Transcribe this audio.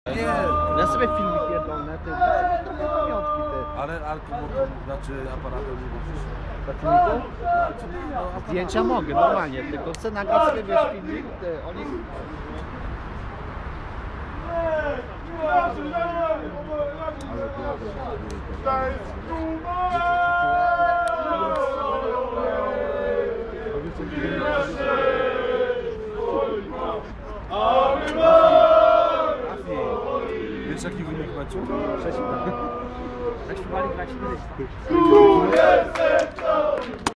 Nie, Ja sobie filmik pierdolę, ty trochę pamiątki, ty. ale znaczy aparatem nie możesz. Do filmiku? Znaczy, no, aparatem. Zdjęcia mogę, normalnie, tylko chcę nagrać sobie, wiesz, filmik, ty, oni... Wiesz jaki wynik meczu? 6-7. Zaśpiewali grać